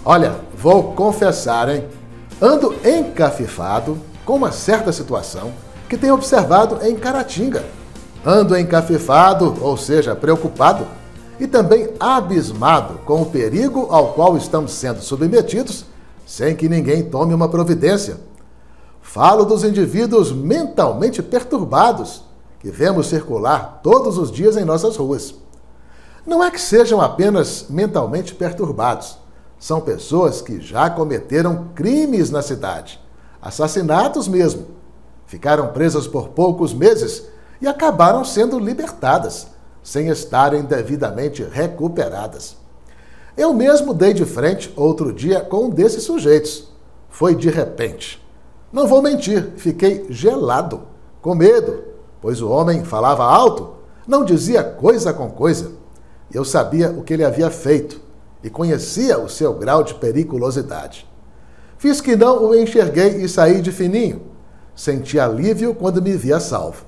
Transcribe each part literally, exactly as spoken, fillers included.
Olha, vou confessar, hein? Ando encafifado com uma certa situação que tenho observado em Caratinga. Ando encafifado, ou seja, preocupado, e também abismado com o perigo ao qual estamos sendo submetidos sem que ninguém tome uma providência. Falo dos indivíduos mentalmente perturbados que vemos circular todos os dias em nossas ruas. Não é que sejam apenas mentalmente perturbados. São pessoas que já cometeram crimes na cidade, assassinatos mesmo. Ficaram presas por poucos meses e acabaram sendo libertadas, sem estarem devidamente recuperadas. Eu mesmo dei de frente outro dia com um desses sujeitos. Foi de repente. Não vou mentir, fiquei gelado, com medo, pois o homem falava alto, não dizia coisa com coisa. Eu sabia o que ele havia feito e conhecia o seu grau de periculosidade. Fiz que não o enxerguei e saí de fininho. Senti alívio quando me via salvo.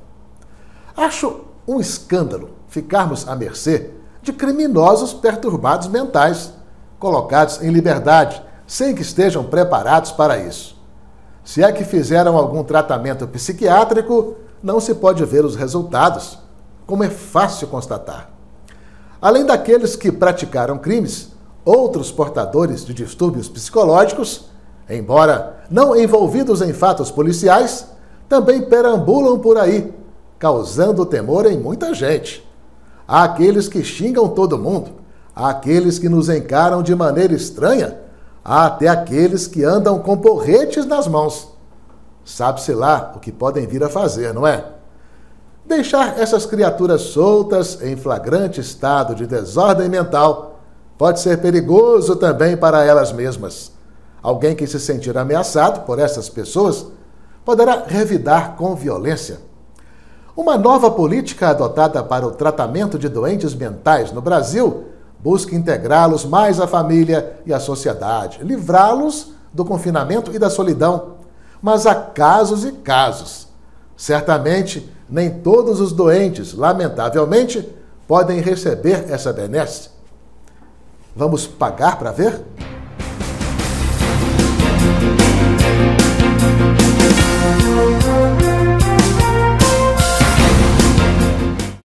Acho um escândalo ficarmos à mercê de criminosos perturbados mentais, colocados em liberdade, sem que estejam preparados para isso. Se é que fizeram algum tratamento psiquiátrico, não se pode ver os resultados, como é fácil constatar. Além daqueles que praticaram crimes, outros portadores de distúrbios psicológicos, embora não envolvidos em fatos policiais, também perambulam por aí, causando temor em muita gente. Há aqueles que xingam todo mundo, há aqueles que nos encaram de maneira estranha, há até aqueles que andam com porretes nas mãos. Sabe-se lá o que podem vir a fazer, não é? Deixar essas criaturas soltas em flagrante estado de desordem mental pode ser perigoso também para elas mesmas. Alguém que se sentir ameaçado por essas pessoas poderá revidar com violência. Uma nova política adotada para o tratamento de doentes mentais no Brasil busca integrá-los mais à família e à sociedade, livrá-los do confinamento e da solidão. Mas há casos e casos. Certamente, nem todos os doentes, lamentavelmente, podem receber essa benesse. Vamos pagar para ver?